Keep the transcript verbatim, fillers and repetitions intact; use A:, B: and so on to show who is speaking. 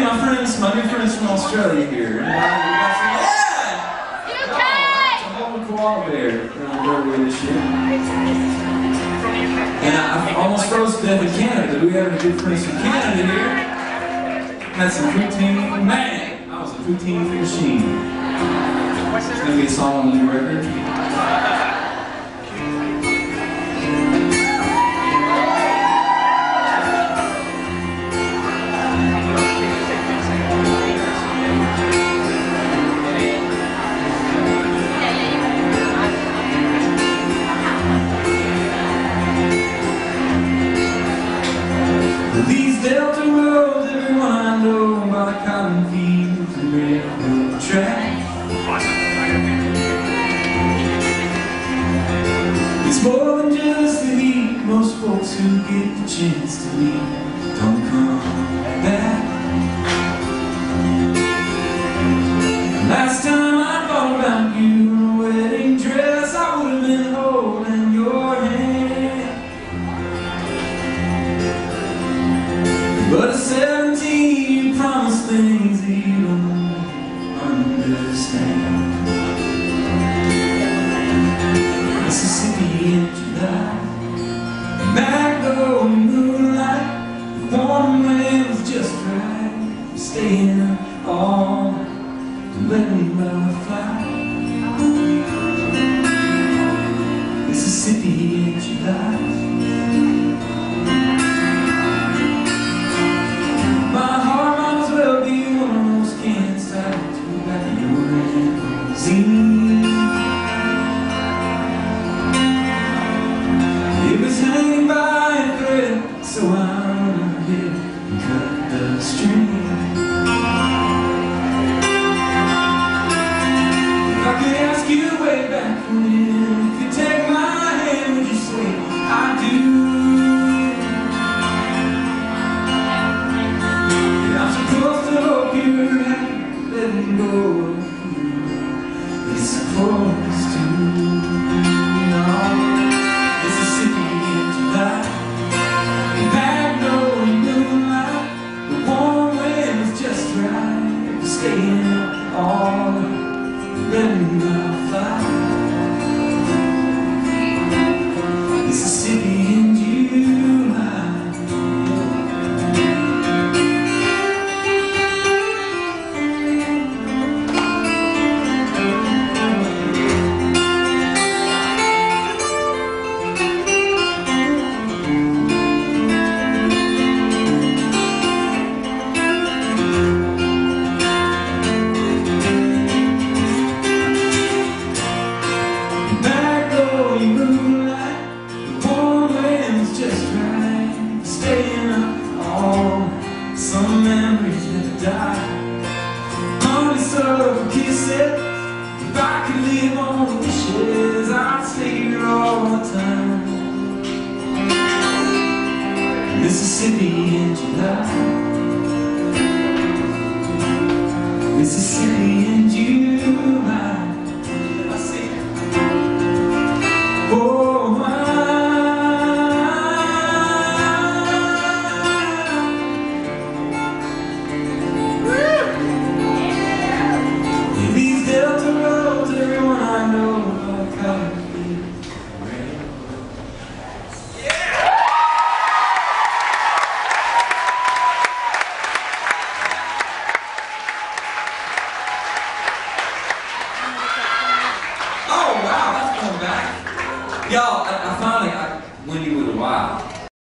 A: my friends, my new friends from Australia here. Yeah! U K! Oh, it's a whole koala bear earlier this year. And I, I almost froze to death in Canada. We have good friends from Canada here. Had some poutine. Man, I was a poutine machine. It's going to be a song on the new record. These Delta roads, everyone I know, by cotton fields and railroad tracks. It's more than just the heat. Most folks who get the chance to leave don't come back. Last time I thought about you in a wedding dress, I would have been holding your hand. But at seventeen, you promise things that you don't understand. Mississippi in July, Magnolia moonlight, the warm wind was just right. Staying up all night to let me love fly. Mississippi in July. It was hanging by a thread, so I went ahead and cut the string. If I could ask you way back when, if you take my hand, would you say I do? Yeah, I'm supposed to hope you're happy, letting go of you. It's supposed to. Staying up all night, letting love fly. Mississippi in July. Some memories never die. Honey served kisses. If I could live on wishes, I'd stay here all the time. Mississippi in July. Mississippi in July. I see it. Oh, my. Y'all, I, I finally, I, Wendy with a while.